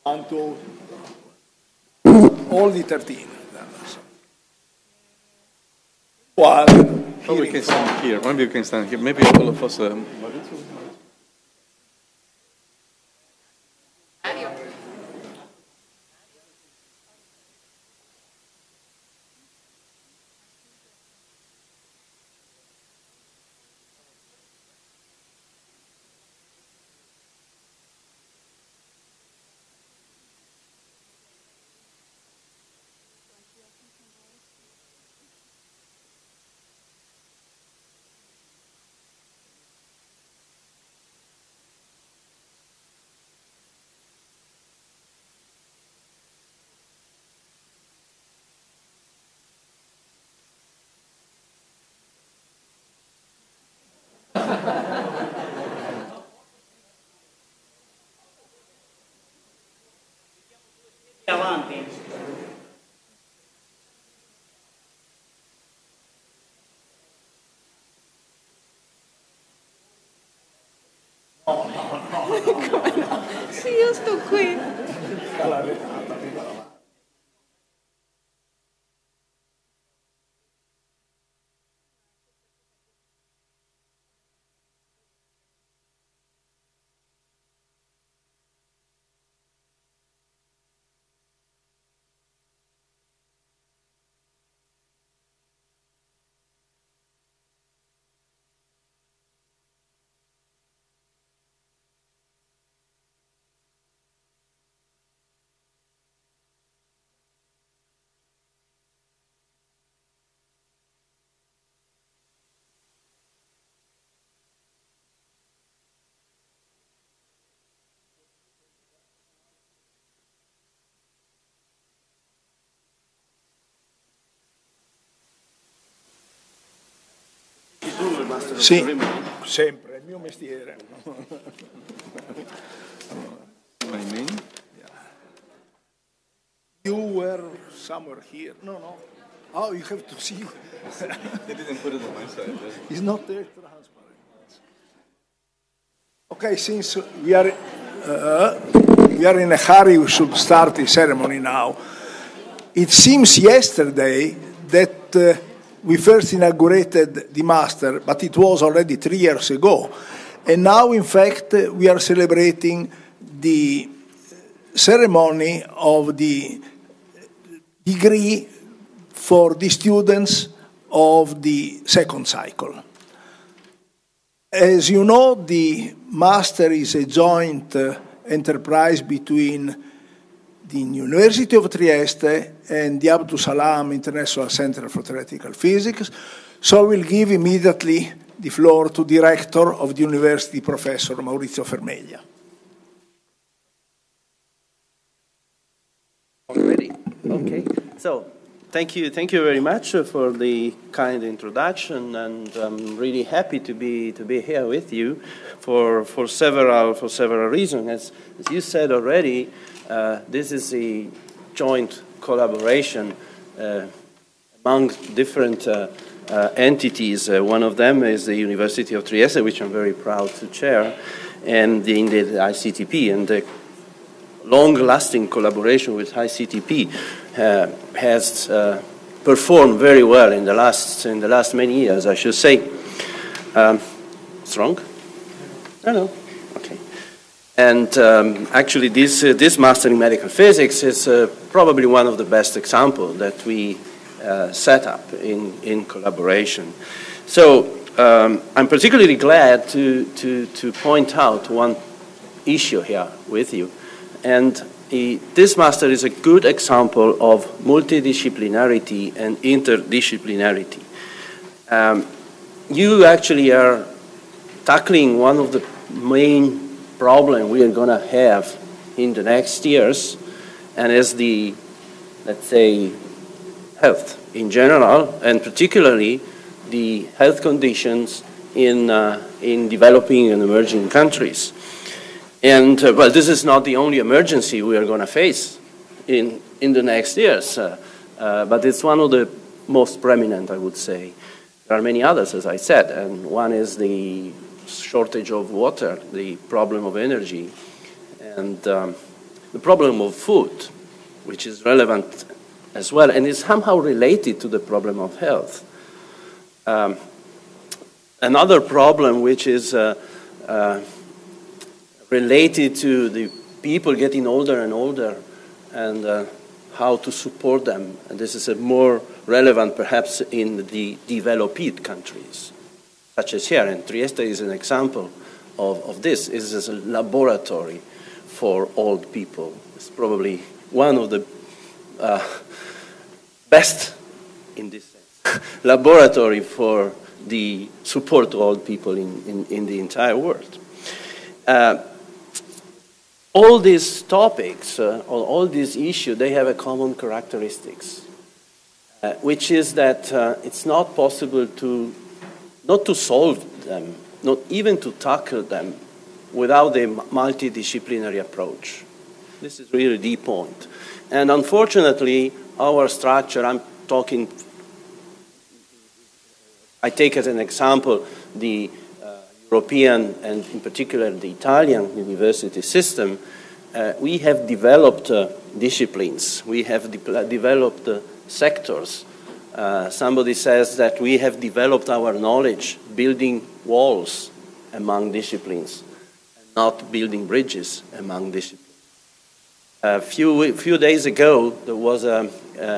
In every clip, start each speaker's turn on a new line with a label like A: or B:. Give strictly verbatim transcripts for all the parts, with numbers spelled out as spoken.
A: One, two, all the thirteen. One.
B: Oh, we can stand here. Maybe we can stand here. Maybe all of us. Um,
C: Avanti.
A: No, no, no, no, no.
D: Sì, io sto qui.
A: Sì, sempre, è il mio mestiere.
B: I mean?
A: You were somewhere here. No, no. Oh, you have to see.
B: They didn't put it on my side.
A: It's not there transparent. Okay, since we are uh, we are in a hurry, we should start the ceremony now. It seems yesterday that uh, we first inaugurated the master, but it was already three years ago. And now, in fact, we are celebrating the ceremony of the degree for the students of the second cycle. As you know, the master is a joint uh, enterprise between the University of Trieste and the Abdus Salam International Center for Theoretical Physics. So I will give immediately the floor to the Director of the University, Professor Maurizio Fermeglia.
C: Already? Okay. So, thank you, thank you very much for the kind introduction, and I'm really happy to be to be here with you for for several for several reasons. As, as you said already, uh, this is a joint collaboration uh, among different uh, uh, entities. Uh, one of them is the University of Trieste, which I'm very proud to chair, and the, the I C T P, and the long-lasting collaboration with I C T P uh, has uh, performed very well in the last in the last many years, I should say. Um, strong? I know. Okay. And um, actually, this uh, this master in medical physics is uh, probably one of the best examples that we uh, set up in in collaboration. So um, I'm particularly glad to to to point out one issue here with you. And he, this master is a good example of multidisciplinarity and interdisciplinarity. Um, you actually are tackling one of the main problems we are going to have in the next years, and is the, let's say, health in general, and particularly the health conditions in, uh, in developing and emerging countries. And, uh, well, this is not the only emergency we are going to face in, in the next years, uh, uh, but it's one of the most prominent, I would say. There are many others, as I said, and one is the shortage of water, the problem of energy. And um, the problem of food, which is relevant as well, and is somehow related to the problem of health. Um, another problem which is uh, uh, related to the people getting older and older, and uh, how to support them. And this is a more relevant perhaps in the developed countries, such as here. And Trieste is an example of, of this. It is a laboratory for old people. It's probably one of the uh, best, in this sense, laboratory for the support to old people in, in, in the entire world. Uh, all these topics, uh, all, all these issues, they have a common characteristics, uh, which is that uh, it's not possible to, not to solve them, not even to tackle them without a multidisciplinary approach. This is really the point. And unfortunately, our structure, I'm talking, I take as an example the uh, European and in particular the Italian university system. Uh, we have developed uh, disciplines, we have de developed uh, sectors. Uh, somebody says that we have developed our knowledge building walls among disciplines, not building bridges among disciplines. A few, few days ago, there was an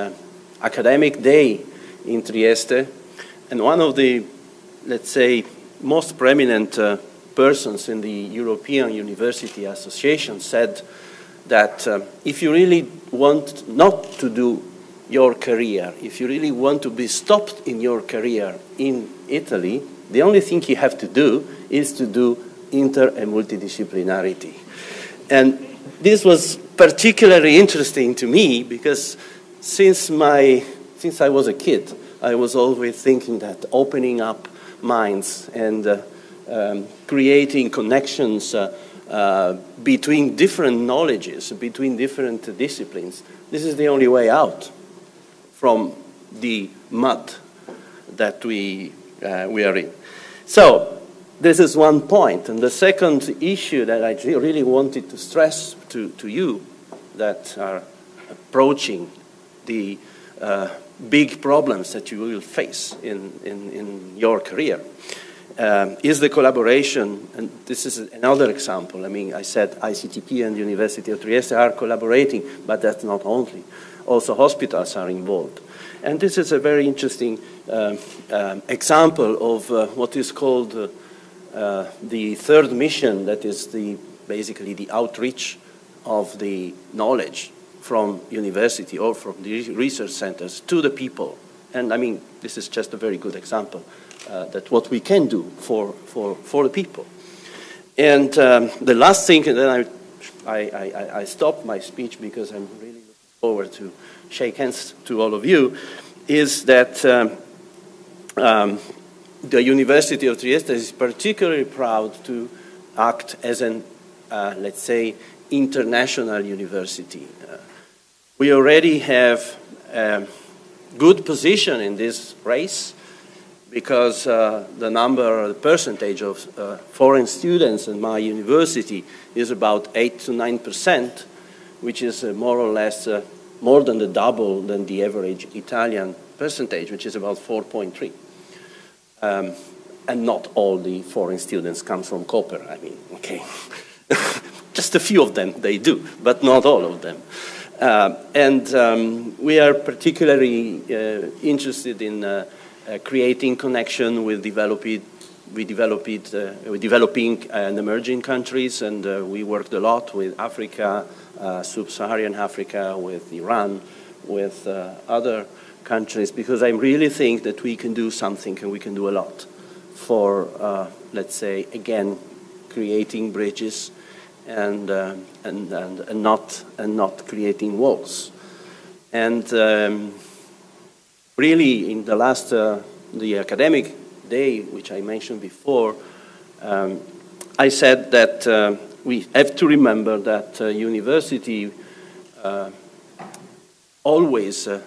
C: academic day in Trieste, and one of the, let's say, most prominent uh, persons in the European University Association said that uh, if you really want not to do your career, if you really want to be stopped in your career in Italy, the only thing you have to do is to do inter and multidisciplinarity. And this was particularly interesting to me because since, my, since I was a kid, I was always thinking that opening up minds and uh, um, creating connections uh, uh, between different knowledges, between different disciplines, this is the only way out from the mud that we, uh, we are in. So this is one point. And the second issue that I really wanted to stress to, to you that are approaching the uh, big problems that you will face in, in, in your career um, is the collaboration. And this is another example. I mean, I said I C T P and the University of Trieste are collaborating, but that's not only. Also hospitals are involved. And this is a very interesting uh, um, example of uh, what is called uh, uh, the third mission, that is the, basically the outreach of the knowledge from university or from the research centers to the people. And I mean, this is just a very good example uh, that what we can do for, for, for the people. And um, the last thing, and then I, I, I, I stop my speech because I'm really looking forward to shake hands to all of you, is that um, um, the University of Trieste is particularly proud to act as an, uh, let's say, international university. Uh, we already have a good position in this race because uh, the number, the percentage of uh, foreign students in my university is about eight to nine percent, which is uh, more or less uh, more than the double than the average Italian percentage, which is about four point three. Um, and not all the foreign students come from Cooper, I mean, okay. Just a few of them, they do, but not all of them. Uh, and um, we are particularly uh, interested in uh, uh, creating connection with developed, we developed, uh, with developing and emerging countries, and uh, we worked a lot with Africa, uh, sub-Saharan Africa, with Iran, with uh, other countries, because I really think that we can do something and we can do a lot for, uh, let's say, again, creating bridges and, uh, and, and, and, not, and not creating walls. And um, really, in the last, uh, the academic day, which I mentioned before, um, I said that uh, we have to remember that uh, university uh, always uh,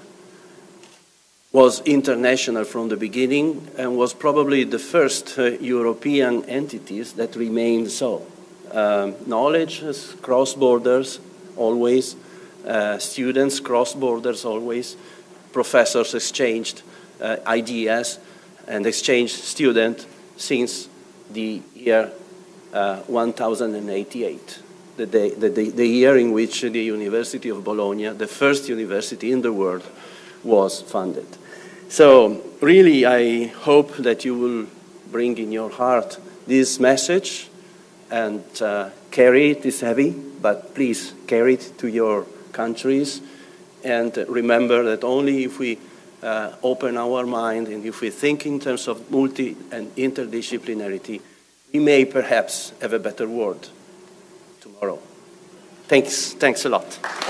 C: was international from the beginning and was probably the first uh, European entities that remained so. Um, knowledge has crossed borders, always, uh, students cross borders always, professors exchanged uh, ideas and exchanged students since the year uh, one thousand eighty-eight, the, day, the, the, the year in which the University of Bologna, the first university in the world, was founded. So really, I hope that you will bring in your heart this message and uh, carry it. It's heavy, but please carry it to your countries. And remember that only if we uh, open our mind and if we think in terms of multi and interdisciplinarity, we may perhaps have a better world tomorrow. Thanks, thanks a lot.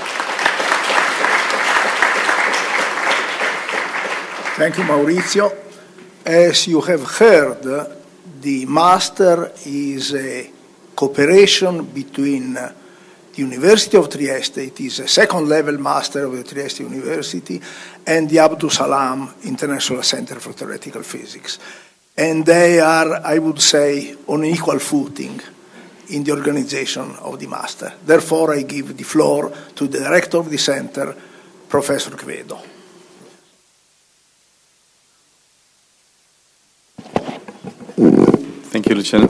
A: Thank you, Maurizio. As you have heard, the master is a cooperation between the University of Trieste, it is a second-level master of the Trieste University, and the Abdus Salam International Center for Theoretical Physics. And they are, I would say, on equal footing in the organization of the master. Therefore, I give the floor to the director of the center, Professor Quevedo.
B: Thank you, Luciano.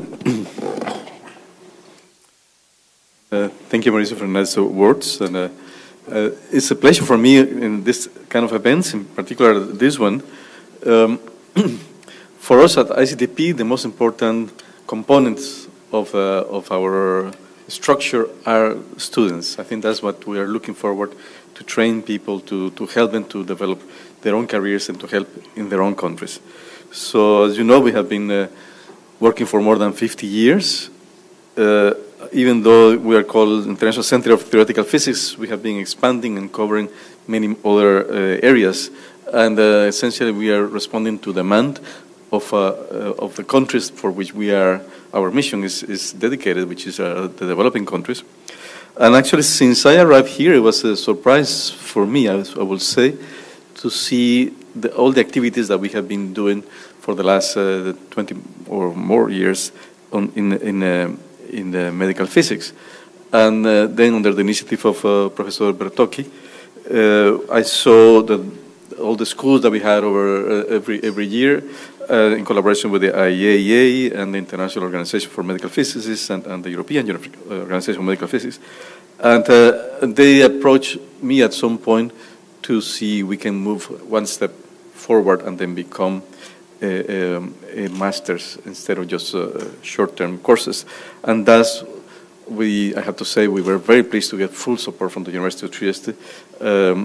B: uh, thank you, Maurizio, for nice words. And uh, uh, it's a pleasure for me in this kind of events, in particular this one. Um, for us at I C T P, the most important components of uh, of our structure are students. I think that's what we are looking forward to train people to to help them to develop their own careers and to help in their own countries. So, as you know, we have been uh, working for more than fifty years. Uh, even though we are called International Center of Theoretical Physics, we have been expanding and covering many other uh, areas. And uh, essentially, we are responding to demand of, uh, uh, of the countries for which we are, our mission is, is dedicated, which is uh, the developing countries. And actually, since I arrived here, it was a surprise for me, I, I will say, to see the, all the activities that we have been doing for the last uh, twenty or more years on, in, in, uh, in the medical physics. And uh, then under the initiative of uh, Professor Bertocchi, uh, I saw that all the schools that we had over uh, every, every year uh, in collaboration with the I A E A and the International Organization for Medical Physicists and, and the European Organization for Medical Physics. And uh, they approached me at some point to see we can move one step forward and then become a, a, a master's instead of just uh, short-term courses. And that's, we, I have to say, we were very pleased to get full support from the University of Trieste, um,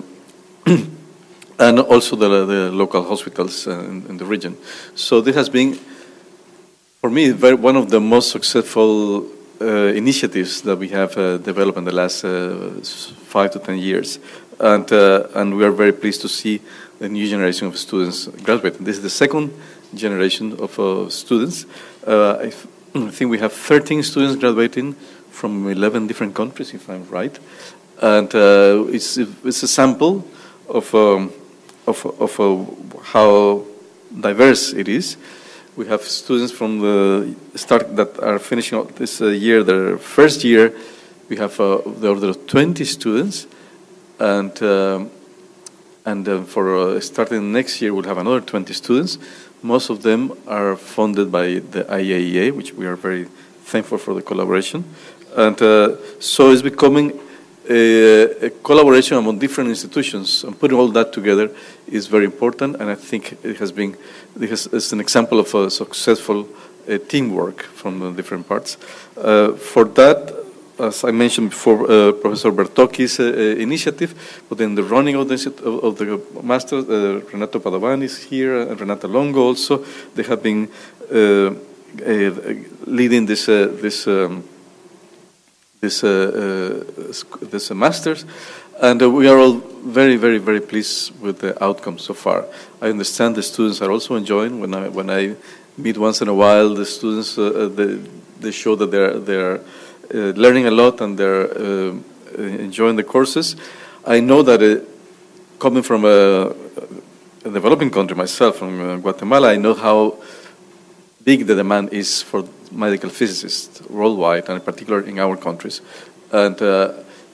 B: and also the, the local hospitals uh, in, in the region. So this has been, for me, very, one of the most successful uh, initiatives that we have uh, developed in the last uh, five to ten years. And, uh, and we are very pleased to see the new generation of students graduating. This is the second generation of uh, students. Uh, I, I think we have thirteen students graduating from eleven different countries, if I'm right. And uh, it's, it's a sample of, um, of, of uh, how diverse it is. We have students from the start that are finishing out this uh, year, their first year. We have uh, the order of twenty students. And, um, and uh, for uh, starting next year, we'll have another twenty students. Most of them are funded by the I A E A, which we are very thankful for the collaboration. And uh, so it's becoming a, a collaboration among different institutions. And putting all that together is very important. And I think it has been, it has, it's an example of a successful uh, teamwork from the different parts. Uh, for that, as I mentioned before, uh, Professor Bertocchi's uh, initiative, but in the running of the, of, of the master, uh, Renato Padovan is here, and Renata Longo also. They have been uh, uh, leading this uh, this um, this uh, uh, this uh, masters, and uh, we are all very, very, very pleased with the outcome so far. I understand the students are also enjoying. When I when I meet once in a while, the students uh, they they show that they're they're Uh, learning a lot and they're uh, enjoying the courses. I know that uh, coming from a, a developing country myself, from uh, Guatemala, I know how big the demand is for medical physicists worldwide, and in particular in our countries. And uh,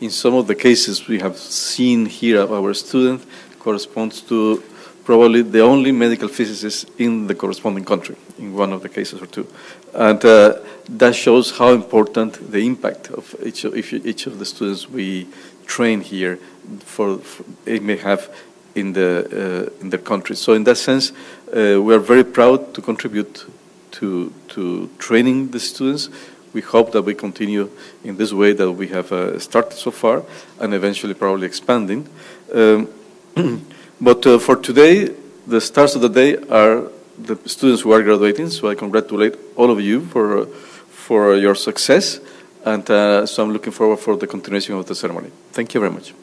B: in some of the cases we have seen here of our student corresponds to probably the only medical physicist in the corresponding country, in one of the cases or two. And uh, that shows how important the impact of each of, each of the students we train here for, for it may have in the uh, in their country. So in that sense, uh, we are very proud to contribute to to training the students. We hope that we continue in this way that we have uh, started so far, and eventually probably expanding. Um, but uh, for today, the stars of the day are the students who are graduating. So I congratulate all of you for uh, for your success, and uh, so I'm looking forward for the continuation of the ceremony. Thank you very much.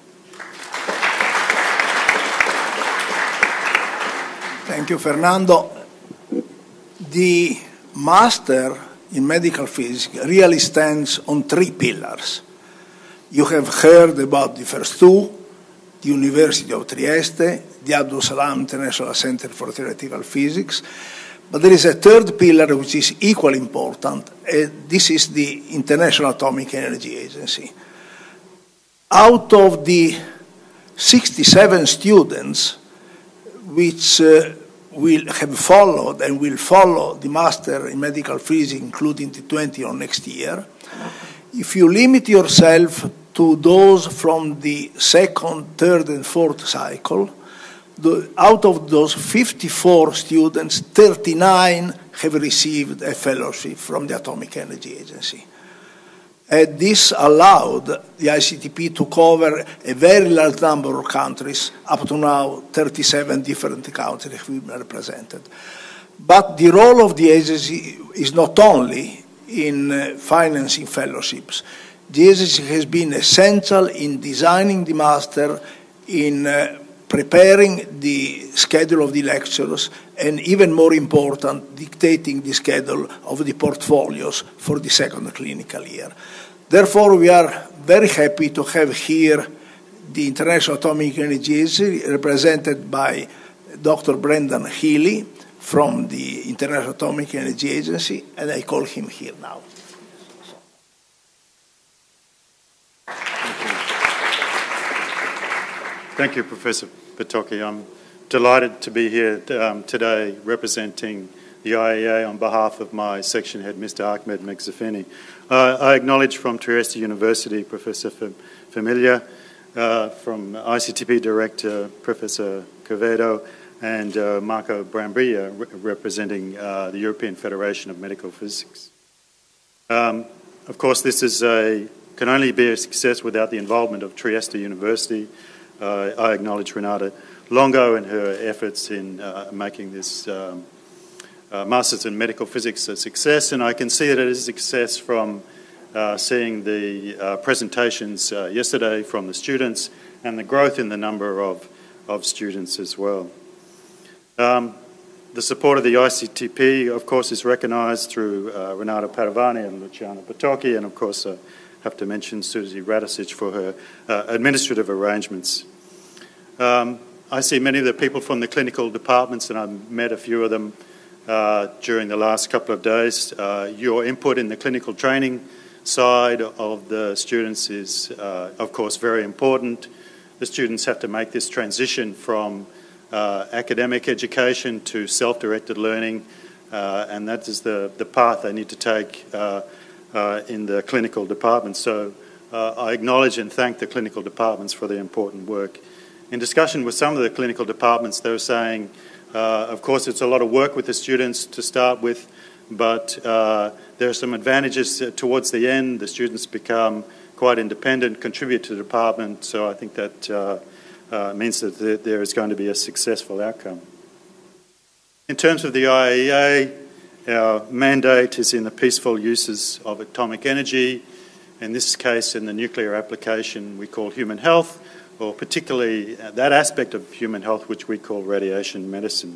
A: Thank you, Fernando. The master in medical physics really stands on three pillars. You have heard about the first two, the University of Trieste, the Abdul Salam International Center for Theoretical Physics, but there is a third pillar which is equally important, and this is the International Atomic Energy Agency. Out of the sixty-seven students which uh, will have followed and will follow the Master in Medical Physics, including the twenty on next year, if you limit yourself to those from the second, third, and fourth cycle, the, out of those fifty-four students, thirty-nine have received a fellowship from the Atomic Energy Agency. And this allowed the I C T P to cover a very large number of countries, up to now thirty-seven different countries we've represented. But the role of the agency is not only in uh, financing fellowships. The agency has been essential in designing the master, in uh, preparing the schedule of the lectures, and even more important, dictating the schedule of the portfolios for the second clinical year. Therefore, we are very happy to have here the International Atomic Energy Agency, represented by Doctor Brendan Healy from the International Atomic Energy Agency, and I call him here now.
D: Thank you, Professor Patocchi. I'm delighted to be here um, today representing the I E A on behalf of my section head, Mister Ahmed Megzafeni. Uh, I acknowledge from Trieste University, Professor Familia, uh, from I C T P Director, Professor Quevedo, and uh, Marco Brambilla, re representing uh, the European Federation of Medical Physics. Um, of course, this is a, can only be a success without the involvement of Trieste University. Uh, I acknowledge Renata Longo and her efforts in uh, making this um, uh, Masters in Medical Physics a success, and I can see that it is a success from uh, seeing the uh, presentations uh, yesterday from the students and the growth in the number of, of students as well. Um, the support of the I C T P, of course, is recognised through uh, Renato Padovani and Luciano Patocchi, and of course I uh, have to mention Susie Radicic for her uh, administrative arrangements. Um, I see many of the people from the clinical departments, and I've met a few of them uh, during the last couple of days. Uh, your input in the clinical training side of the students is, uh, of course, very important. The students have to make this transition from uh, academic education to self-directed learning, uh, and that is the, the path they need to take uh, uh, in the clinical department. So uh, I acknowledge and thank the clinical departments for their important work. In discussion with some of the clinical departments, they were saying, uh, of course, it's a lot of work with the students to start with, but uh, there are some advantages towards the end. The students become quite independent, contribute to the department, so I think that uh, uh, means that there is going to be a successful outcome. In terms of the I E A, our mandate is in the peaceful uses of atomic energy. In this case, in the nuclear application we call human health, or particularly that aspect of human health which we call radiation medicine.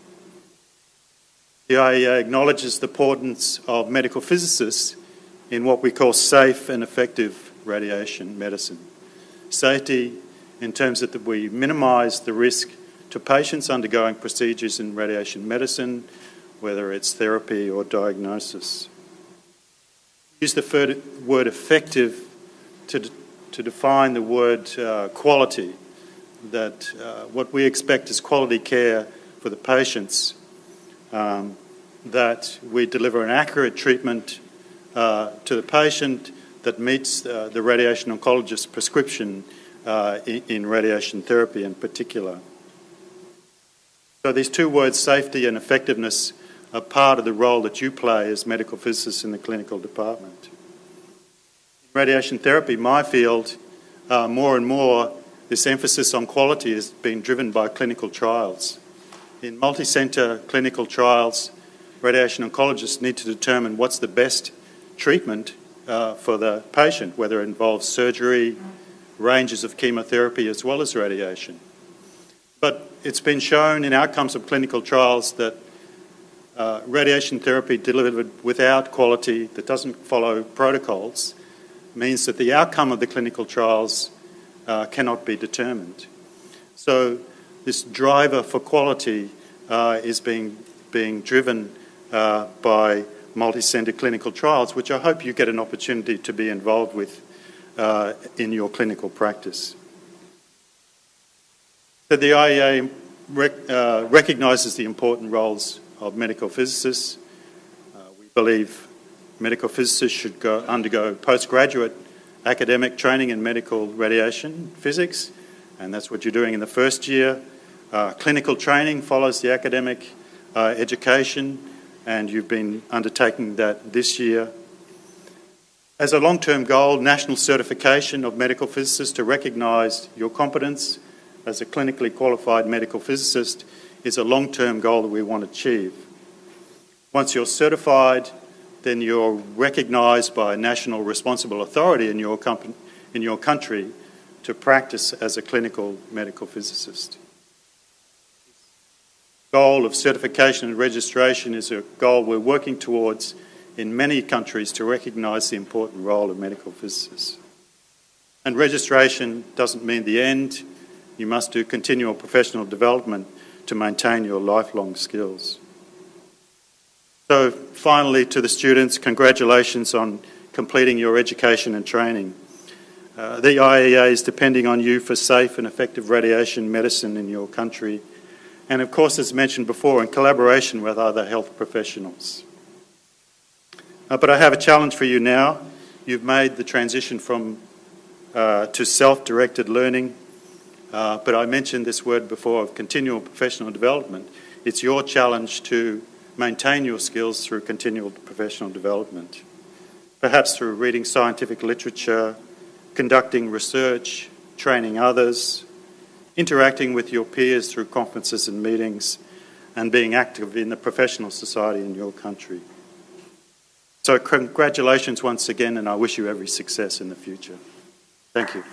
D: The I E A acknowledges the importance of medical physicists in what we call safe and effective radiation medicine. Safety in terms that we minimise the risk to patients undergoing procedures in radiation medicine, whether it's therapy or diagnosis. Use the word effective to to define the word uh, quality, that uh, what we expect is quality care for the patients, um, that we deliver an accurate treatment uh, to the patient that meets uh, the radiation oncologist's prescription uh, in, in radiation therapy in particular. So these two words, safety and effectiveness, are part of the role that you play as medical physicists in the clinical department. In radiation therapy, my field, uh, more and more, this emphasis on quality is being driven by clinical trials. In multi-centre clinical trials, radiation oncologists need to determine what's the best treatment uh, for the patient, whether it involves surgery, ranges of chemotherapy, as well as radiation. But it's been shown in outcomes of clinical trials that uh, radiation therapy delivered without quality, that doesn't follow protocols, means that the outcome of the clinical trials uh, cannot be determined. So this driver for quality uh, is being, being driven uh, by multi-centre clinical trials, which I hope you get an opportunity to be involved with uh, in your clinical practice. So the I E A rec uh, recognises the important roles of medical physicists. Uh, we believe medical physicists should go, undergo postgraduate academic training in medical radiation physics, and that's what you're doing in the first year. Uh, clinical training follows the academic uh, education, and you've been undertaking that this year. As a long-term goal, national certification of medical physicists to recognise your competence as a clinically qualified medical physicist is a long-term goal that we want to achieve. Once you're certified, then you're recognised by a national responsible authority in your, company, in your country to practice as a clinical medical physicist. The goal of certification and registration is a goal we're working towards in many countries to recognise the important role of medical physicists. And registration doesn't mean the end. You must do continual professional development to maintain your lifelong skills. So finally, to the students, congratulations on completing your education and training. Uh, the I E A is depending on you for safe and effective radiation medicine in your country, and of course, as mentioned before, in collaboration with other health professionals. Uh, but I have a challenge for you now. You've made the transition from uh, to self-directed learning, uh, but I mentioned this word before of continual professional development. It's your challenge to maintain your skills through continual professional development, perhaps through reading scientific literature, conducting research, training others, interacting with your peers through conferences and meetings, and being active in the professional society in your country. So congratulations once again, and I wish you every success in the future. Thank you.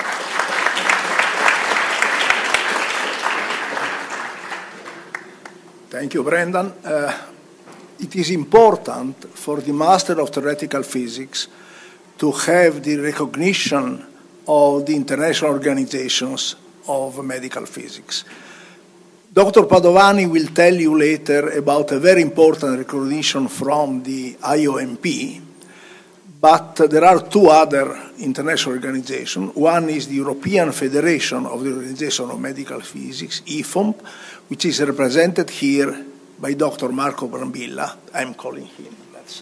A: Thank you, Brendan. Uh, it is important for the Master of Theoretical Physics to have the recognition of the international organizations of medical physics. Doctor Padovani will tell you later about a very important recognition from the I O M P, but there are two other international organizations. One is the European Federation of the Organization of Medical Physics, I F O M P, which is represented here by Doctor Marco Brambilla. I'm calling him. That's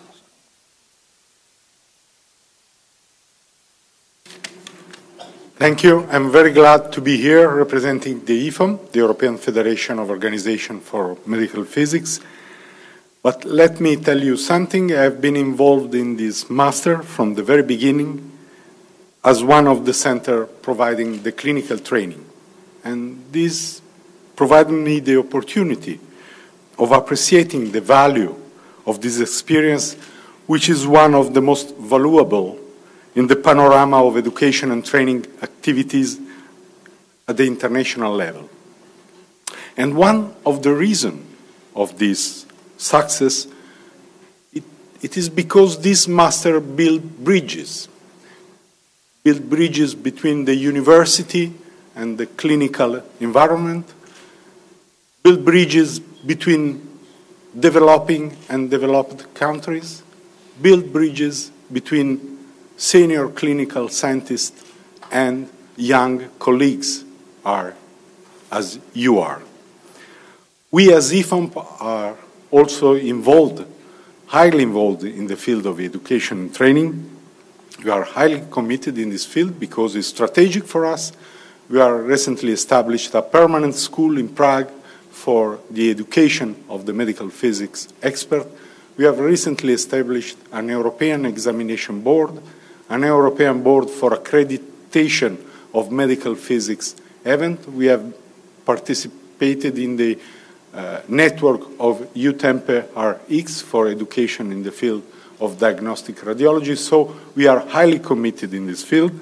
E: Thank you. I'm very glad to be here representing the I F O M, the European Federation of Organization for Medical Physics. But let me tell you something. I've been involved in this master from the very beginning as one of the center providing the clinical training. And this provided me the opportunity of appreciating the value of this experience, which is one of the most valuable in the panorama of education and training activities at the international level. And one of the reasons of this success, it, it is because this master built bridges, built bridges between the university and the clinical environment, build bridges between developing and developed countries, build bridges between senior clinical scientists and young colleagues are, as you are. We as I F O M are also involved, highly involved in the field of education and training. We are highly committed in this field because it's strategic for us. We are recently established a permanent school in Prague for the education of the medical physics expert. We have recently established an European examination board, an European board for accreditation of medical physics event. We have participated in the uh, network of U Tempe R X for education in the field of diagnostic radiology. So we are highly committed in this field.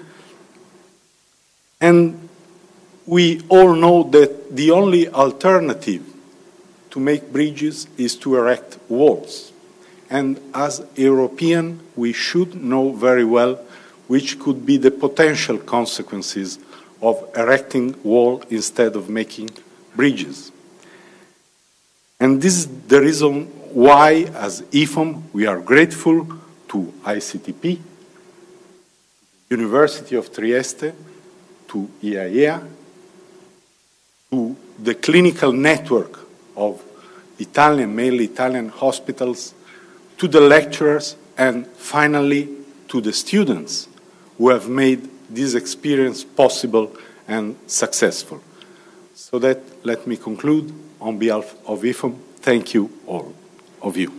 E: And we all know that the only alternative to make bridges is to erect walls. And as European, we should know very well which could be the potential consequences of erecting wall instead of making bridges. And this is the reason why, as I F O M, we are grateful to I C T P, University of Trieste, to I A E A, to the clinical network of Italian, mainly Italian hospitals, to the lecturers, and finally to the students who have made this experience possible and successful. So that, let me conclude on behalf of I F O M. Thank you all of you.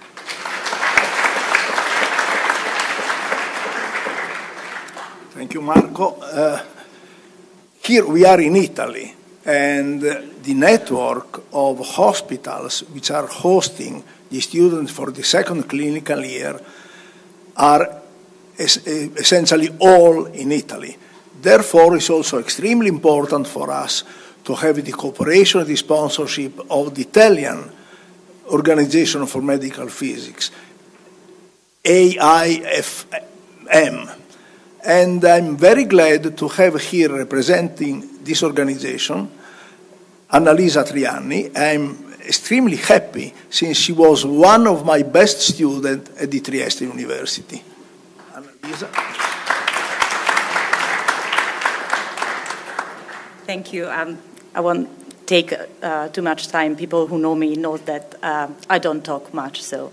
A: Thank you, Marco. Uh, here we are in Italy, and the network of hospitals which are hosting the students for the second clinical year are es essentially all in Italy. Therefore, it's also extremely important for us to have the cooperation and the sponsorship of the Italian Organization for Medical Physics, A I F M. And I'm very glad to have here representing this organization, Annalisa Trianni. I'm extremely happy since she was one of my best students at the Trieste University. Annalisa.
F: Thank you. Um, I won't take uh, too much time. People who know me know that uh, I don't talk much, so.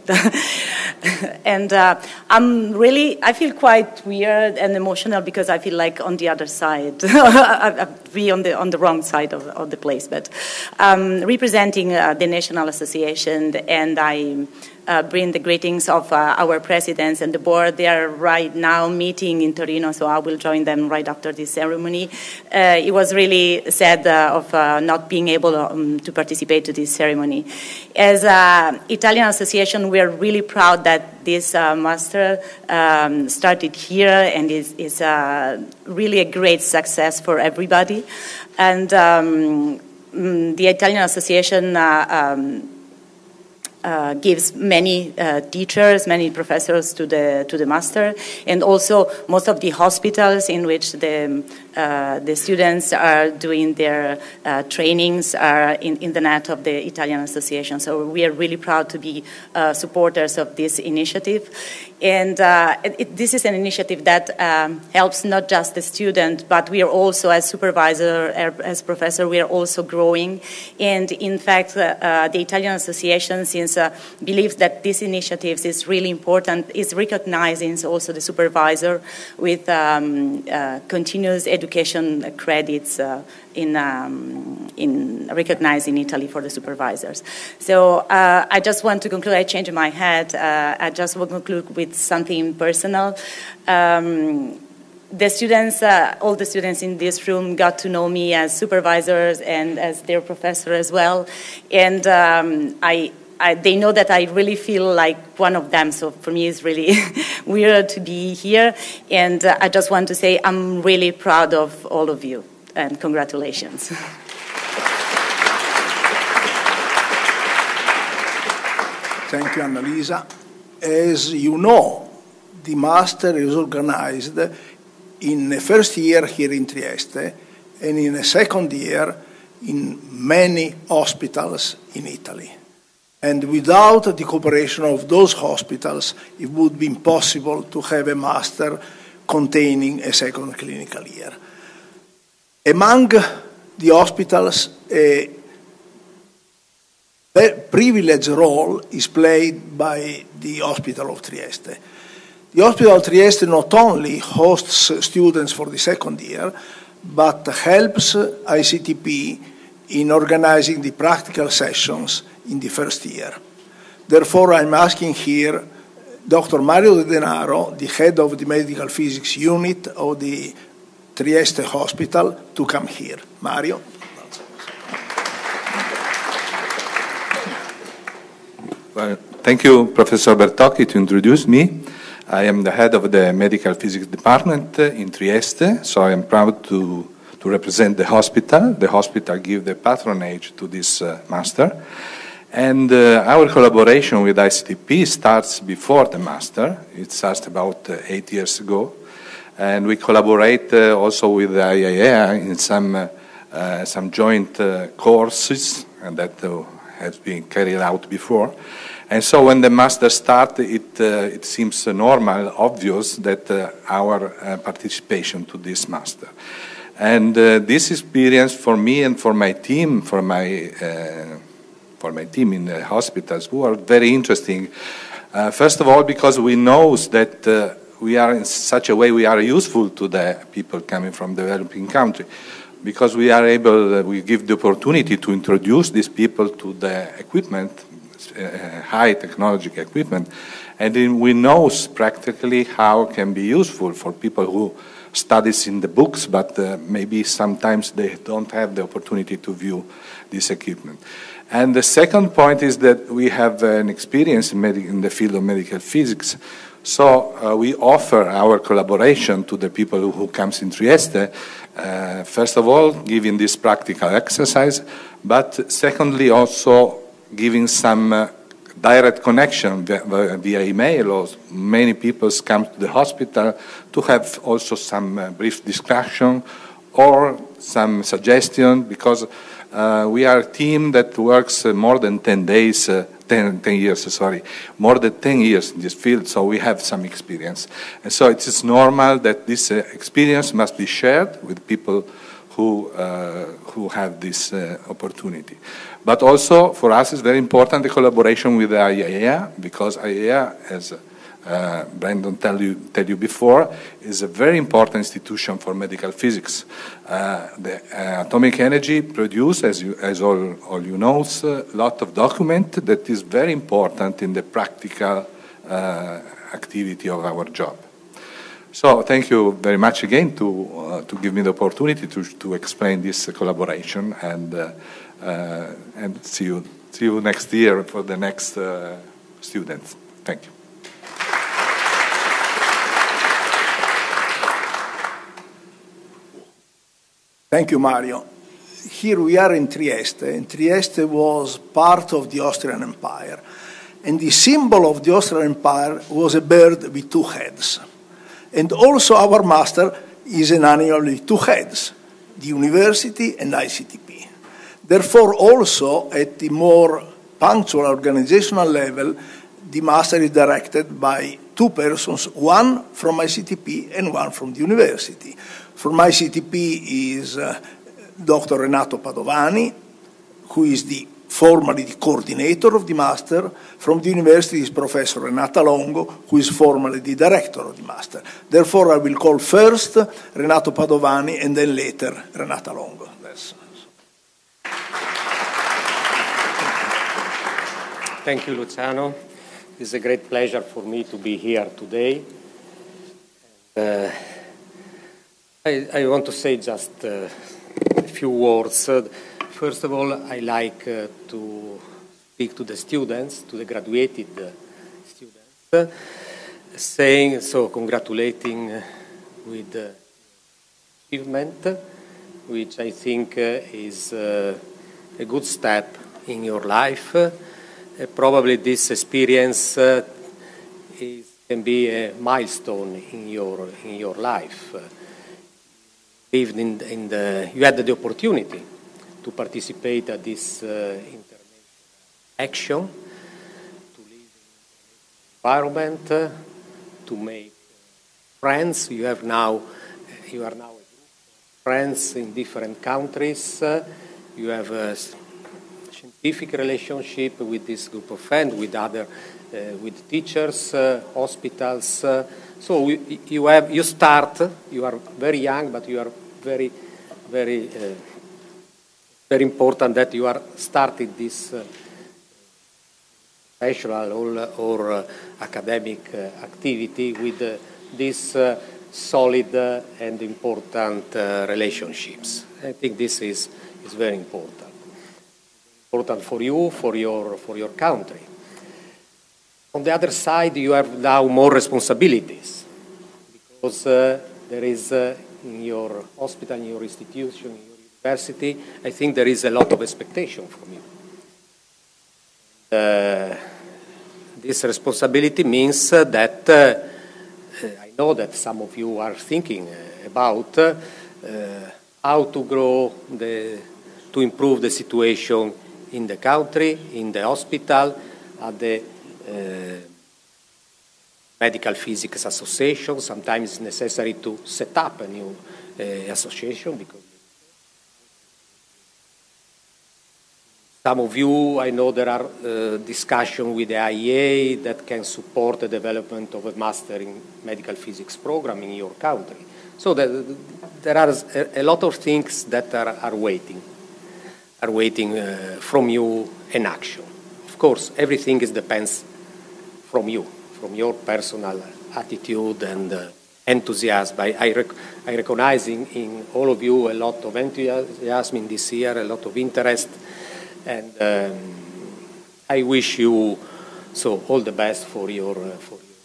F: And uh, I'm really, I feel quite weird and emotional because I feel like on the other side, I'd be on the, on the wrong side of, of the place, but um, representing uh, the National Association, and I Uh, bring the greetings of uh, our presidents and the board. They are right now meeting in Torino, so I will join them right after this ceremony. Uh, it was really sad uh, of uh, not being able um, to participate to this ceremony. As an Italian association, we are really proud that this uh, master um, started here and is, is uh, really a great success for everybody. And um, the Italian association uh, um, Uh, gives many uh, teachers, many professors to the to the master, and also most of the hospitals in which the uh, the students are doing their uh, trainings are in, in the net of the Italian Association. So we are really proud to be uh, supporters of this initiative. And uh, it, this is an initiative that um, helps not just the student, but we are also, as supervisor, as professor, we are also growing. And in fact, uh, uh, the Italian Association, since uh, believes that this initiative is really important, is recognizing also the supervisor with um, uh, continuous education credits uh, in, um, in recognized in Italy for the supervisors. So uh, I just want to conclude, I changed my hat, uh, I just want to conclude with something personal. Um, the students, uh, all the students in this room got to know me as supervisors and as their professor as well. And um, I, I, they know that I really feel like one of them. So for me, it's really weird to be here. And uh, I just want to say I'm really proud of all of you. And congratulations.
A: Thank you, Annalisa. As you know, the master is organized in the first year here in Trieste and in the second year in many hospitals in Italy. And without the cooperation of those hospitals, it would be impossible to have a master containing a second clinical year. Among the hospitals, a privileged role is played by the Hospital of Trieste. The Hospital of Trieste not only hosts students for the second year, but helps I C T P in organizing the practical sessions in the first year. Therefore, I'm asking here Doctor Mario De Denaro, the head of the medical physics unit of the Trieste Hospital, to come here. Mario.
G: Well, thank you, Professor Bertocchi, to introduce me. I am the head of the medical physics department in Trieste, so I am proud to, to represent the hospital. The hospital gives the patronage to this uh, master. And uh, our collaboration with I C T P starts before the master. It starts about uh, eight years ago. And we collaborate uh, also with the I A E A in some, uh, uh, some joint uh, courses and that uh, has been carried out before. And so when the master starts, it, uh, it seems uh, normal, obvious that uh, our uh, participation to this master. And uh, this experience for me and for my team, for my, uh, for my team in the hospitals, who are very interesting. Uh, first of all, because we know that uh, we are in such a way we are useful to the people coming from developing countries. Because we are able, uh, we give the opportunity to introduce these people to the equipment, uh, high technological equipment, and then we know practically how it can be useful for people who studies in the books, but uh, maybe sometimes they don't have the opportunity to view this equipment. And the second point is that we have an experience in, in the field of medical physics. So uh, we offer our collaboration to the people who, who comes in Trieste, uh, first of all, giving this practical exercise, but secondly also giving some uh, direct connection via, via email, or many people come to the hospital to have also some uh, brief discussion or some suggestion, because uh, we are a team that works uh, more than ten days, uh, ten, ten years, sorry, more than ten years in this field, so we have some experience. And so it is normal that this uh, experience must be shared with people who, uh, who have this uh, opportunity. But also, for us, it's very important the collaboration with the I A E A, because I A E A, as uh, Brandon tell you, tell you before, is a very important institution for medical physics. Uh, the uh, atomic energy produce, as, you, as all, all you know, a lot of document that is very important in the practical uh, activity of our job. So thank you very much again to, uh, to give me the opportunity to, to explain this uh, collaboration, and, uh, uh, and see you, see you next year for the next uh, students. Thank you.
A: Thank you, Mario. Here we are in Trieste, and Trieste was part of the Austrian Empire. And the symbol of the Austrian Empire was a bird with two heads. And also our master is an animal with two heads, the university and I C T P. Therefore, also at the more punctual organizational level, the master is directed by two persons, one from I C T P and one from the university. From I C T P is uh, Doctor Renato Padovani, who is the formerly the coordinator of the master. From the university is Professor Renata Longo, who is formerly the director of the master. Therefore, I will call first Renato Padovani and then later Renata Longo. That's...
H: Thank you, Luciano. It's a great pleasure for me to be here today. Uh, I, I want to say just uh, a few words. Uh, first of all, I like uh, to speak to the students, to the graduated uh, students, uh, saying, so congratulating uh, with the achievement, which I think uh, is uh, a good step in your life. Uh, probably this experience uh, is, can be a milestone in your, in your life. Uh, lived in, in the, you had the opportunity to participate at this uh, action, to live in an environment, uh, to make friends. You have now, you are now friends in different countries. Uh, you have a scientific relationship with this group of friends, with other, uh, with teachers, uh, hospitals. Uh, so we, you have, you start. You are very young, but you are very, very, uh, very important that you are starting this uh, professional or, or uh, academic uh, activity with uh, this. Uh, solid uh, and important uh, relationships. I think this is, is very important. Important for you, for your, for your country. On the other side, you have now more responsibilities because uh, there is uh, in your hospital, in your institution, in your university, I think there is a lot of expectation from you. Uh, this responsibility means uh, that uh, I know that some of you are thinking about uh, how to grow, the, to improve the situation in the country, in the hospital, at the uh, Medical Physics Association. Sometimes it's necessary to set up a new uh, association because some of you, I know there are uh, discussions with the I E A that can support the development of a master in medical physics program in your country. So the, there are a, a lot of things that are, are waiting, are waiting uh, from you in action. Of course, everything is depends from you, from your personal attitude and uh, enthusiasm. I, I, rec I recognize in, in all of you a lot of enthusiasm in this year, a lot of interest. And um, I wish you so all the best for your, uh, for your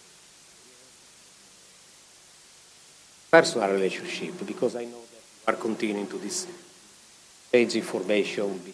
H: personal relationship, because I know that you are continuing to this exchange information between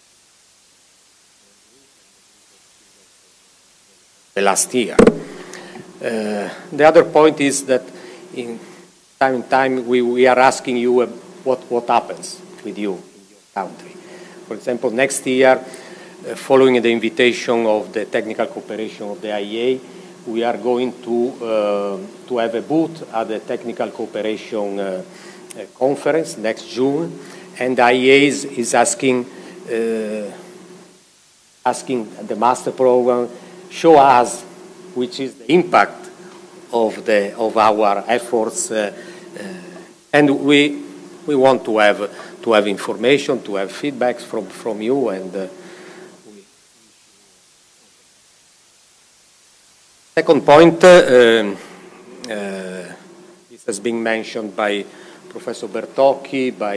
H: the last year. Uh, the other point is that in time in time we, we are asking you uh, what, what happens with you in your country. For example, next year, uh, following the invitation of the technical cooperation of the I E A, we are going to, uh, to have a booth at the technical cooperation uh, uh, conference next June, and the I E A is, is asking, uh, asking the master program, show us which is the impact of, the, of our efforts, uh, uh, and we, we want to have to have information, to have feedbacks from, from you. And uh, we... Second point, uh, uh, this has been mentioned by Professor Bertocchi, by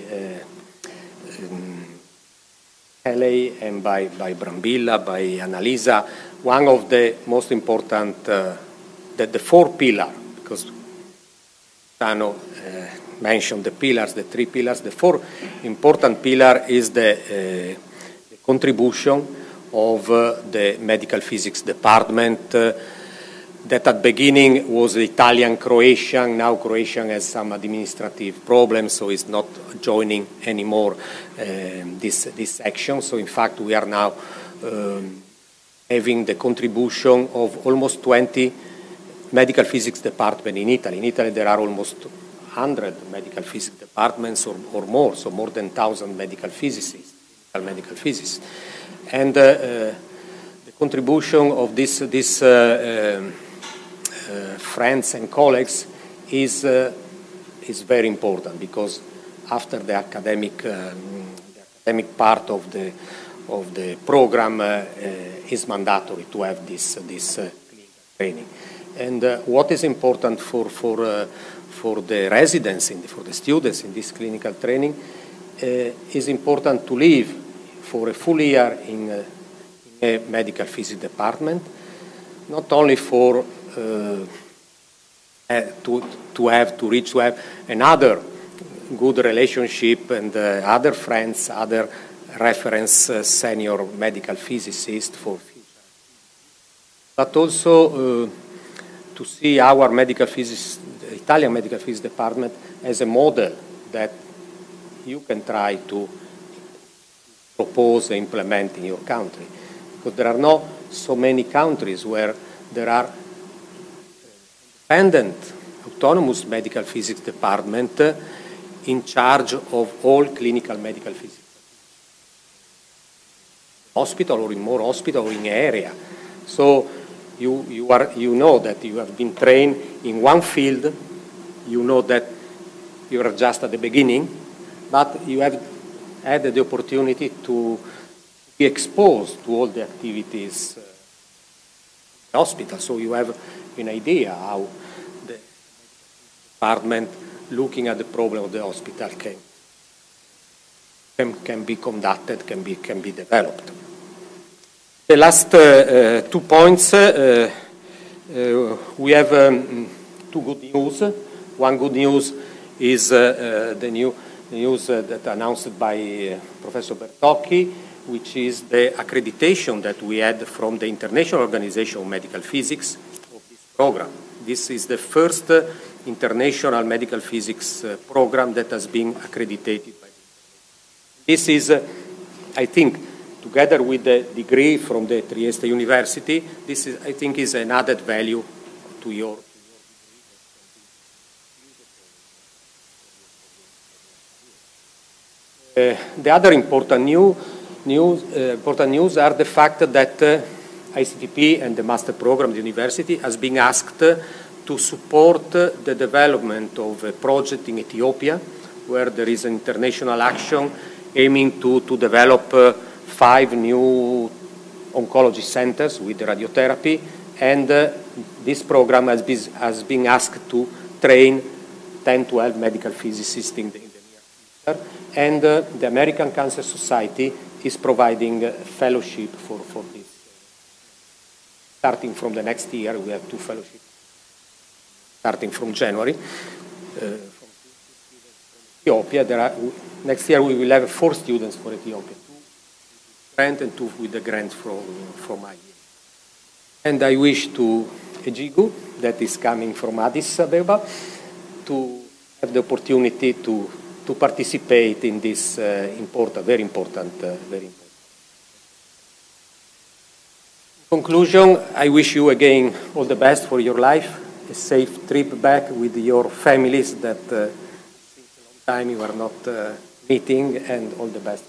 H: uh, um, Kelly, and by, by Brambilla, by Annalisa. One of the most important, uh, the, the four pillars, because Tano uh, mentioned the pillars, the three pillars. The four important pillar is the, uh, the contribution of uh, the medical physics department uh, that at the beginning was Italian-Croatian. Now Croatian has some administrative problems, so it's not joining anymore uh, this, this section. So in fact we are now um, having the contribution of almost twenty medical physics departments in Italy. In Italy there are almost one hundred medical physics departments or, or more, so more than one thousand medical physicists, medical physicists. And uh, uh, the contribution of this, this uh, uh, uh, friends and colleagues is, uh, is very important, because after the academic, um, the academic part of the, of the program uh, uh, is mandatory to have this, this uh, training. And uh, what is important for, for uh, for the residents, in the, for the students in this clinical training, uh, is important to live for a full year in, uh, in a medical physics department, not only for uh, uh, to, to have, to reach to have another good relationship and uh, other friends, other reference uh, senior medical physicists for future, but also uh, to see our medical physics, the Italian medical physics department as a model that you can try to propose and implement in your country. Because there are not so many countries where there are independent autonomous medical physics department uh, in charge of all clinical medical physics. Hospital or in more hospital or in area. So you, you, are, you know that you have been trained in one field, you know that you are just at the beginning, but you have had the opportunity to be exposed to all the activities uh, in the hospital. So you have an idea how the department looking at the problem of the hospital can, can, can be conducted, can be, can be developed. The last uh, uh, two points, uh, uh, we have um, two good news. One good news is uh, uh, the new news uh, that announced by uh, Professor Bertocchi, which is the accreditation that we had from the International Organization of Medical Physics of this program. This is the first uh, international medical physics uh, program that has been accredited by this is, uh, I think, together with the degree from the Trieste University, this is, I think, is an added value to your. Uh, the other important new, news, uh, important news are the fact that uh, I C T P and the master program of the university has been asked uh, to support uh, the development of a project in Ethiopia, where there is an international action aiming to, to develop uh, five new oncology centers with radiotherapy, and uh, this program has been, has been asked to train ten, twelve medical physicists in the, in the near future, and uh, the American Cancer Society is providing uh, fellowship for, for this. Starting from the next year, we have two fellowships, starting from January. Uh, from Ethiopia, there are, next year we will have four students for Ethiopia. Grant and two with the grant from, from I E. And I wish to Ejigu, that is coming from Addis Ababa, to have the opportunity to, to participate in this uh, important, very important, uh, very important. In conclusion, I wish you again all the best for your life, a safe trip back with your families that uh, since a long time you are not uh, meeting, and all the best.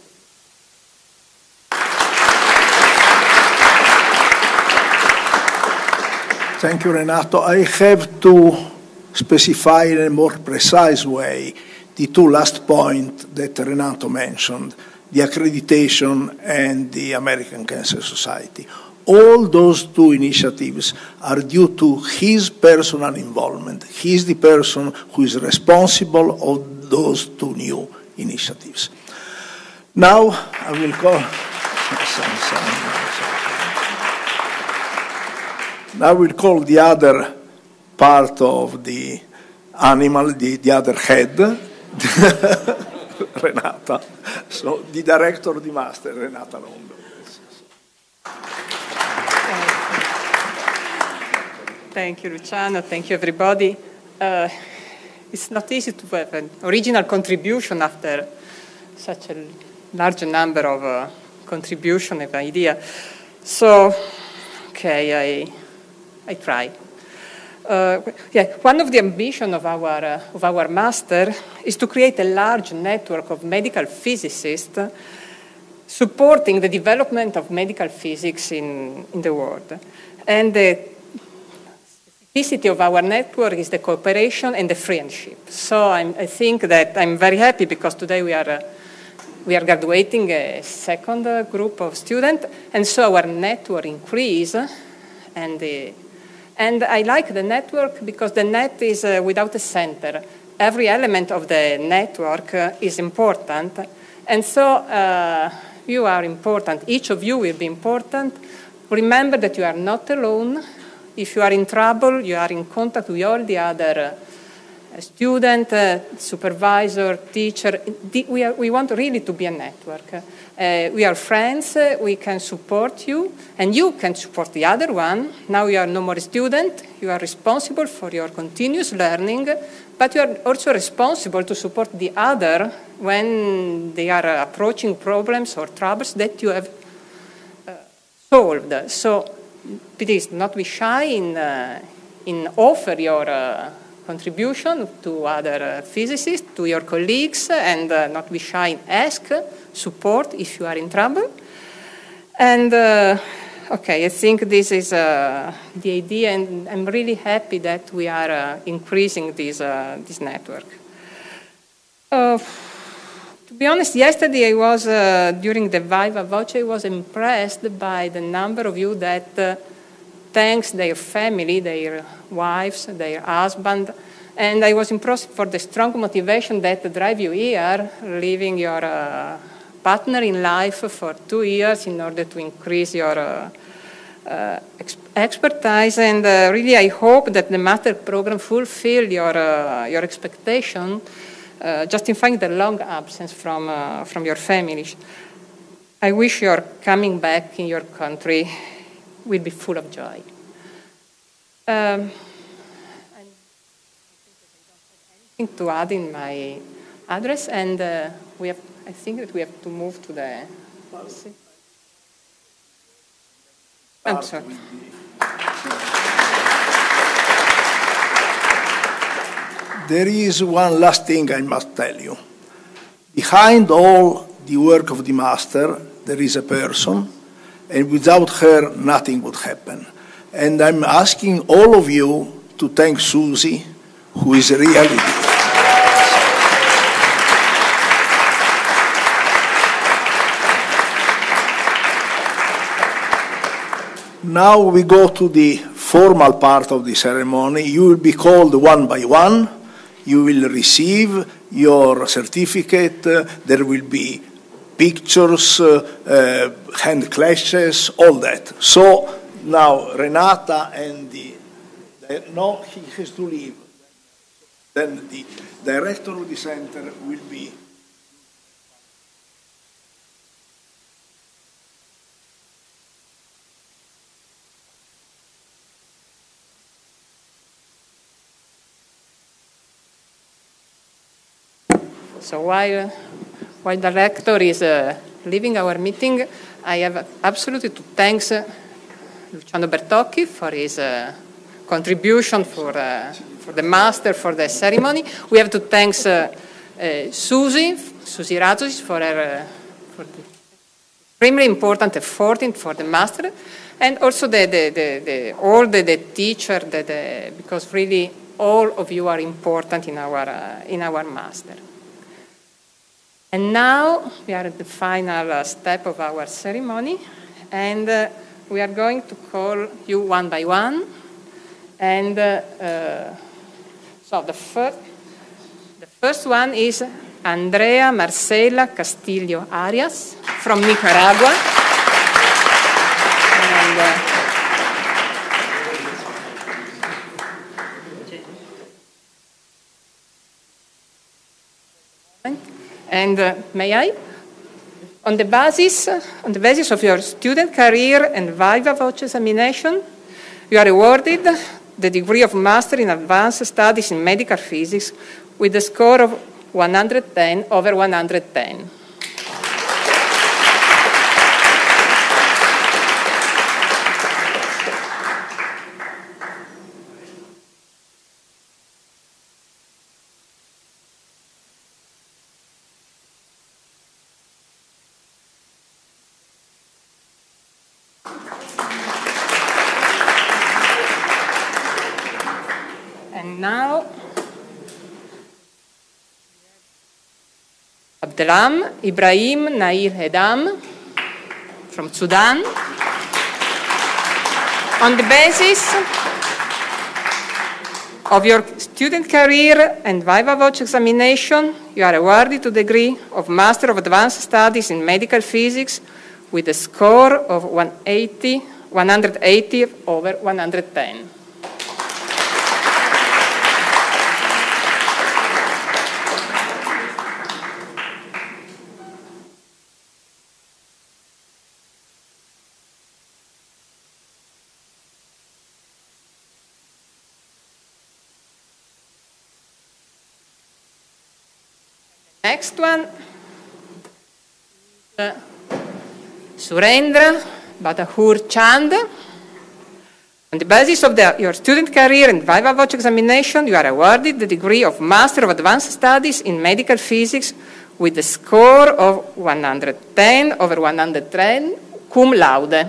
A: Thank you, Renato. I have to specify in a more precise way the two last points that Renato mentioned, the accreditation and the American Cancer Society. All those two initiatives are due to his personal involvement. He is the person who is responsible of those two new initiatives. Now I will call... Now we'll call the other part of the animal, the, the other head, Renata. So the director of the master, Renata Londo.
I: Thank you, Luciano. Thank you, everybody. Uh, it's not easy to have an original contribution after such a large number of uh, contributions and ideas. So, okay, I... I try. Uh, yeah, one of the ambitions of our, uh, of our master is to create a large network of medical physicists supporting the development of medical physics in, in the world. And the specificity of our network is the cooperation and the friendship. So I'm, I think that I'm very happy because today we are, uh, we are graduating a second uh, group of students, and so our network increases, and the And I like the network because the net is uh, without a center. Every element of the network uh, is important. And so uh, you are important. Each of you will be important. Remember that you are not alone. If you are in trouble, you are in contact with all the other uh, student, uh, supervisor, teacher. We, are, we want really to be a network. Uh, we are friends, uh, we can support you, and you can support the other one. Now you are no more a student, you are responsible for your continuous learning, but you are also responsible to support the other when they are uh, approaching problems or troubles that you have uh, solved. So please, not be shy in, uh, in offer your uh, contribution, to other uh, physicists, to your colleagues, and uh, not be shy and ask support if you are in trouble. And uh, okay, I think this is uh, the idea, and I'm really happy that we are uh, increasing this, uh, this network. Uh, to be honest, yesterday I was, uh, during the Viva Voce, I was impressed by the number of you that uh, thanks their family, their wives, their husband, and I was impressed for the strong motivation that drive you here, leaving your uh, partner in life for two years in order to increase your uh, uh, ex expertise. And uh, really, I hope that the master program fulfill your uh, your expectation, uh, justifying the long absence from uh, from your families. I wish your coming back in your country will be full of joy. Um, I think that I don't have anything to add in my address, and uh, we have. I think that we have to move to the. I'm sorry.
A: There is one last thing I must tell you. Behind all the work of the master, there is a person, and without her, nothing would happen. And I'm asking all of you to thank Susie, who is really. Now we go to the formal part of the ceremony. You will be called one by one. You will receive your certificate. Uh, there will be pictures, uh, uh, hand clashes, all that. So now Renata and the, the no, he has to leave. Then the director of the center will be.
I: So while, while the rector is uh, leaving our meeting, I have absolutely to thank uh, Luciano Bertocchi for his uh, contribution for, uh, for the master, for the ceremony. We have to thank uh, uh, Susie, Susie Razos for her uh, for the extremely important effort for the master, and also the, the, the, the, all the, the teacher, the, the, because really all of you are important in our, uh, in our master. And now we are at the final uh, step of our ceremony, and uh, we are going to call you one by one. And uh, uh, so the first, the first one is Andrea Marcela Castillo Arias from Nicaragua. And, uh, And uh, may I? On the basis, on the basis of your student career and Viva Voce examination, you are awarded the degree of Master in Advanced Studies in Medical Physics with a score of one hundred ten over one hundred ten. Now, Abdelam Ibrahim Nail Hedam from Sudan. On the basis of your student career and Viva Voce examination, you are awarded the degree of Master of Advanced Studies in Medical Physics with a score of one hundred eighty over one hundred ten. Next one, uh, Surendra Batahur Chand, On the basis of the, your student career and viva voce examination, you are awarded the degree of Master of Advanced Studies in Medical Physics with a score of one hundred ten over one hundred ten, cum laude.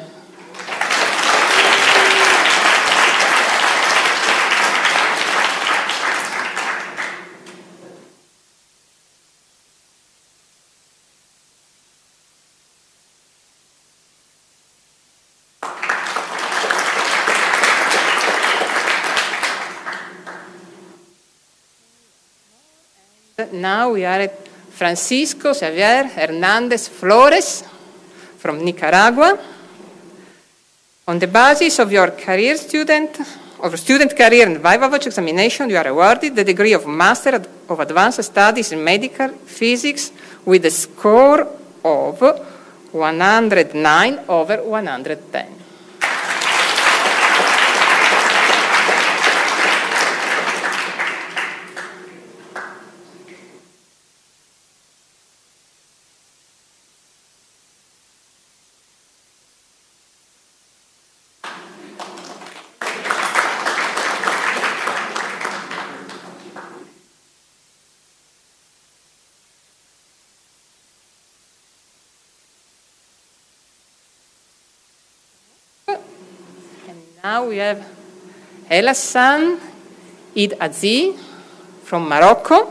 I: Now we are at Francisco Xavier Hernandez Flores from Nicaragua. On the basis of your career student, of student career and viva voce examination, you are awarded the degree of Master of Advanced Studies in Medical Physics with a score of one hundred nine over one hundred ten. Now we have El Hassan Id Azi from Morocco.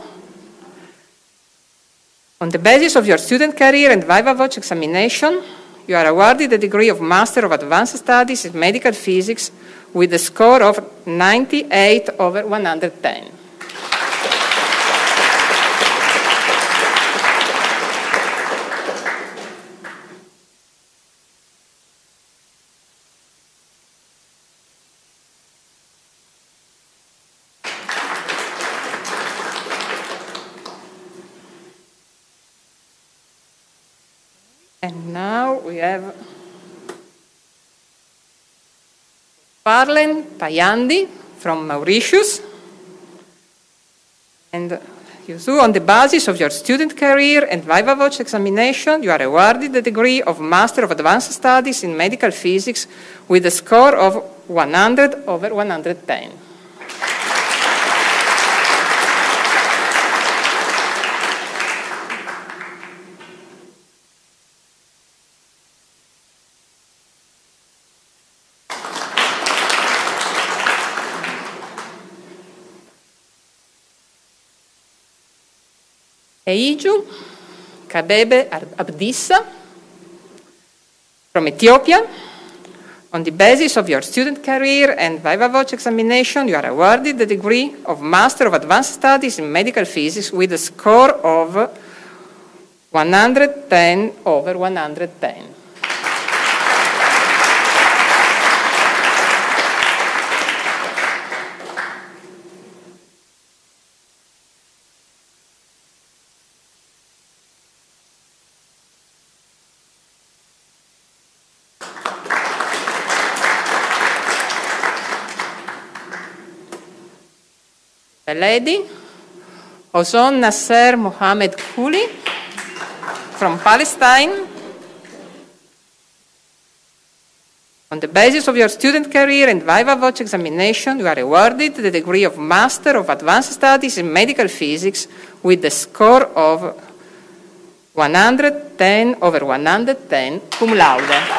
I: On the basis of your student career and viva voce examination, you are awarded the degree of Master of Advanced Studies in Medical Physics with a score of ninety-eight over one hundred ten. And now we have Parlen Payandi from Mauritius. And you do, on the basis of your student career and viva voce examination, you are awarded the degree of Master of Advanced Studies in Medical Physics with a score of one hundred over one hundred ten. Eiju Kabebe Abdissa from Ethiopia. On the basis of your student career and viva voce examination, you are awarded the degree of Master of Advanced Studies in Medical Physics with a score of one hundred ten over one hundred ten. The lady, Ozon Nasser Mohammed Kuli from Palestine. On the basis of your student career and viva voce examination, you are awarded the degree of Master of Advanced Studies in Medical Physics with a score of one hundred ten over one hundred ten, cum laude.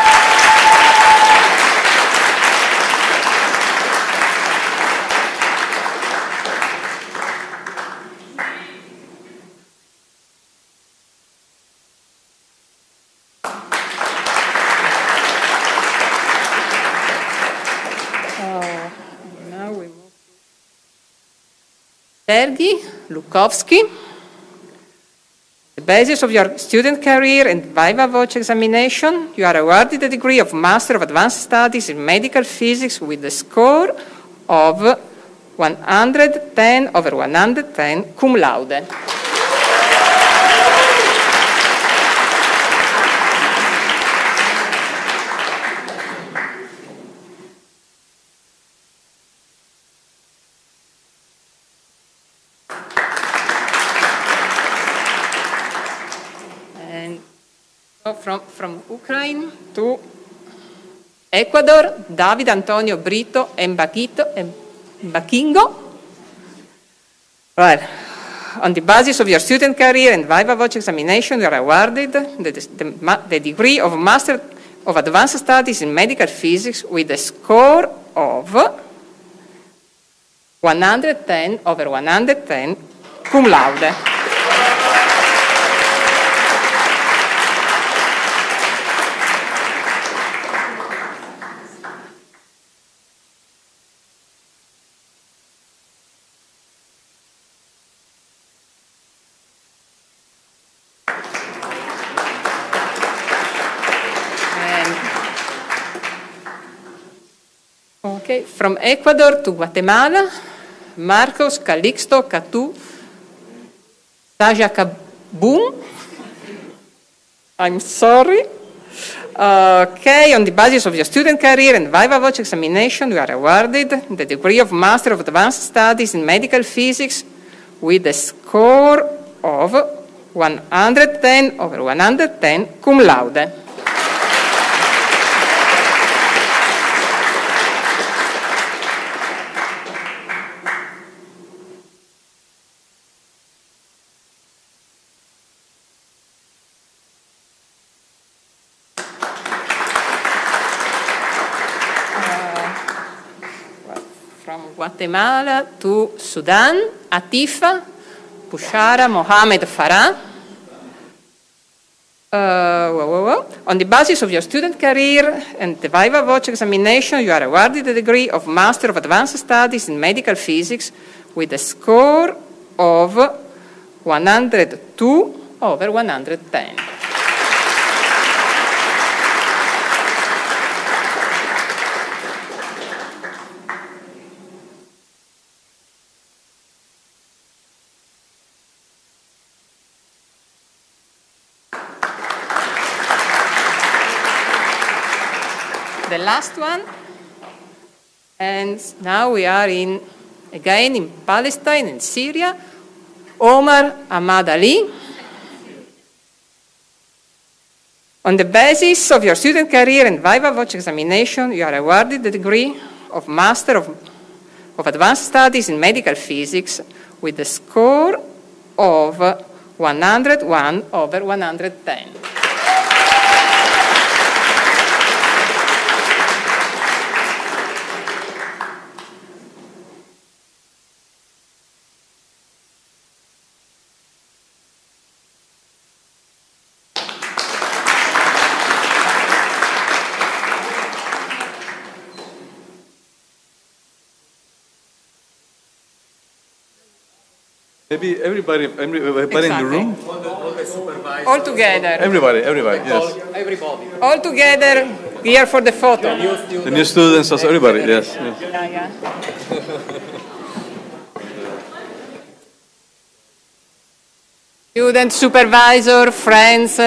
I: Sergei Lukovsky. The basis of your student career and viva voce examination, you are awarded the degree of Master of Advanced Studies in Medical Physics with a score of one hundred ten over one hundred ten, cum laude. From, from Ukraine to Ecuador, David Antonio Brito Mbaquito, Mbaquingo. Well, on the basis of your student career and viva voce examination, you are awarded the, the, the degree of Master of Advanced Studies in Medical Physics with a score of one hundred ten over one hundred ten, cum laude. Okay, from Ecuador to Guatemala, Marcos Calixto Catu Sajacabum. I'm sorry. Uh, okay, on the basis of your student career and viva voce examination, you are awarded the degree of Master of Advanced Studies in Medical Physics with a score of one hundred ten over one hundred ten, cum laude. Guatemala to Sudan, Atifa Pushara Mohamed Farah. Uh, whoa, whoa, whoa. On the basis of your student career and the viva voce examination, you are awarded the degree of Master of Advanced Studies in Medical Physics with a score of one hundred two over one hundred ten. The last one, and now we are in, again in Palestine and Syria, Omar Ahmad Ali. On the basis of your student career and viva voce examination, you are awarded the degree of Master of, of Advanced Studies in Medical Physics with a score of one hundred one over one hundred ten.
B: Maybe everybody, everybody in the room?
I: All together.
B: Everybody, everybody, yes.
H: Everybody.
I: All together here for the photo.
B: The new students, also everybody, yes. yes.
I: Yeah, yeah. Student, supervisor, friends.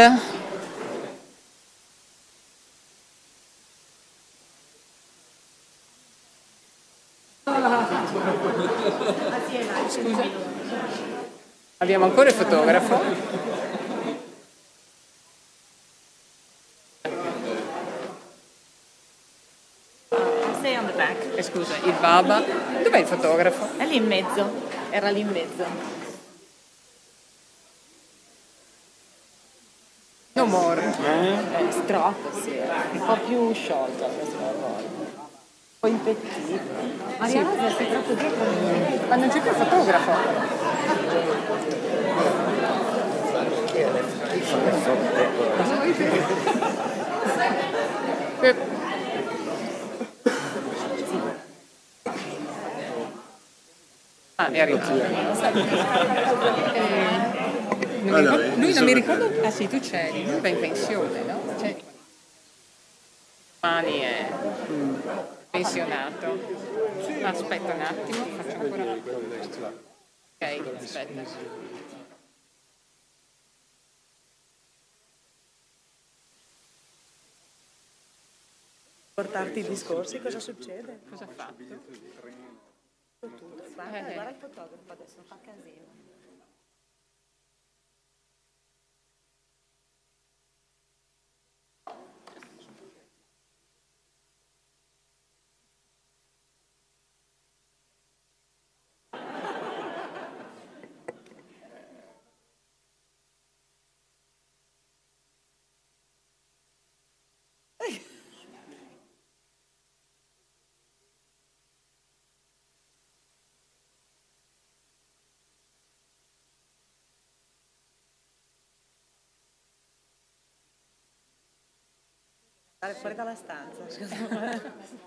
I: Abbiamo ancora il fotografo.
F: Stay on the back.
I: Eh, scusa, il Baba. Dov'è il fotografo?
F: È lì in mezzo. Era lì in mezzo.
I: No more.
F: Eh, troppo, sì. Un po' più sciolto questo lavoro. Un po' impettito. Maria Rosa, sei troppo dietro.
I: Ma non c'è più il fotografo. Ah, è arrivato. Eh, non mi ricordo, lui non mi ricordo. Ah sì, tu c'eri, lui va in pensione, no? C'è. Domani è pensionato. Aspetta un attimo, faccio ancora. Ok, aspetta.
F: Portarti i discorsi, cosa succede?
I: Cosa ha fatto?
F: Guarda, eh. guarda il fotografo adesso, fa casino. Fuori dalla stanza, scusa.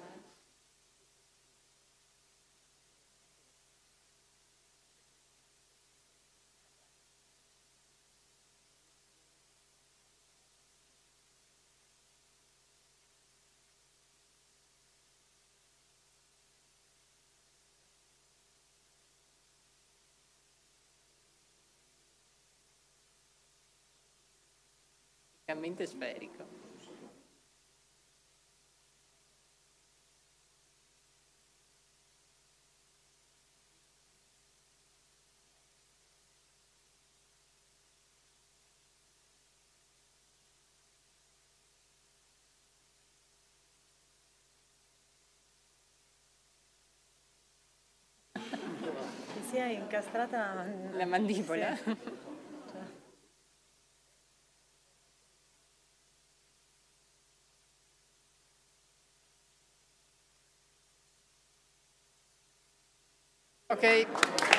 I: Mente sferico.
F: Che sia incastrata
I: la mandibola. Sì. Ok.